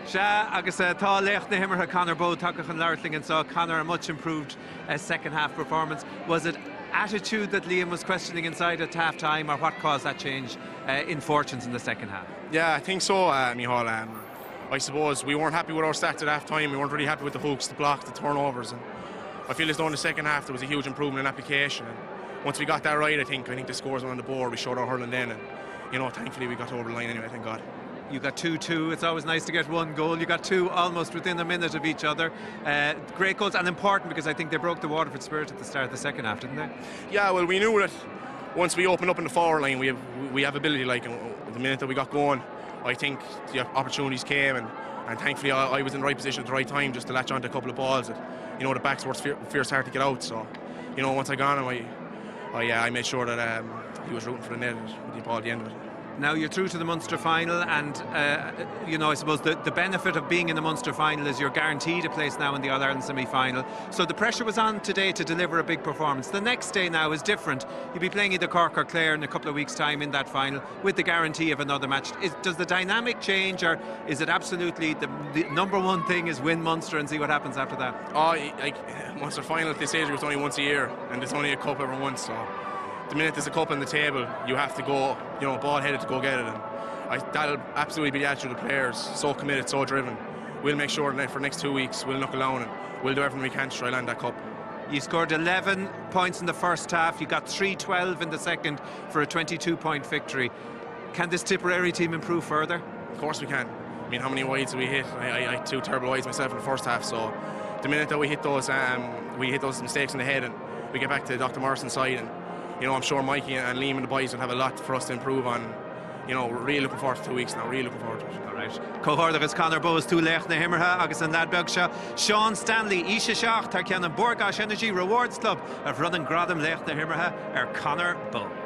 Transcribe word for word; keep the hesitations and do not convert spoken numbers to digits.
Sha agus uh, tá lecht na himmertha Conor Bowe takach an Lartling and saw Conor a much improved uh, second half performance. Was it attitude that Liam was questioning inside at half time, or what caused that change uh, in fortunes in the second half? Yeah, I think so, uh, Micheál. Um, I suppose we weren't happy with our stats at half time. We weren't really happy with the hooks, the blocks, the turnovers, and I feel as though in the second half there was a huge improvement in application. And once we got that right, I think I think the scores were on the board. We showed our hurling then, and you know, thankfully we got over the line anyway. Thank God. You got two two. It's always nice to get one goal. You got two almost within a minute of each other. Uh, great goals, and important because I think they broke the Waterford spirit at the start of the second half, didn't they? Yeah, well, we knew that once we opened up in the forward line, we have we have ability. Like the minute that we got going, I think the opportunities came, and, and thankfully I, I was in the right position at the right time just to latch onto a couple of balls that, you know, the backs were fierce hard to get out. So, you know, once I got him, I, I yeah, I made sure that um, he was rooting for the net with the ball at the end of it. Now you're through to the Munster final, and uh, you know, I suppose the, the benefit of being in the Munster final is you're guaranteed a place now in the All-Ireland semi-final. So the pressure was on today to deliver a big performance. The next day now is different. You'll be playing either Cork or Clare in a couple of weeks' time in that final with the guarantee of another match. Is, does the dynamic change, or is it absolutely the, the number one thing is win Munster and see what happens after that? Oh, like Munster final at this age was only once a year, and there's only a cup every once. So the minute there's a cup on the table, you have to go, you know, ball-headed to go get it. And I, that'll absolutely be the attitude of the players. So committed, so driven. We'll make sure that for the next two weeks we'll knock alone, and we'll do everything we can to try to land that cup. You scored eleven points in the first half. You got three twelve in the second for a twenty-two point victory. Can this Tipperary team improve further? Of course we can. I mean, how many wides do we hit? I, I, I had two terrible wides myself in the first half. So the minute that we hit those, um, we hit those mistakes in the head, and we get back to Doctor Morrison's side, and you know, I'm sure Mikey and Liam and the boys will have a lot for us to improve on. You know, we're really looking forward to two weeks now, really looking forward to it. All right. Cóhardach is Conor Bowe, tú leach na himmertha agus an ladbeg seo. Sean Stanley, Isha Seach, tar ceann an Borgash Energy Rewards Club of running Gradam leach na himmertha ar Conor Bowe.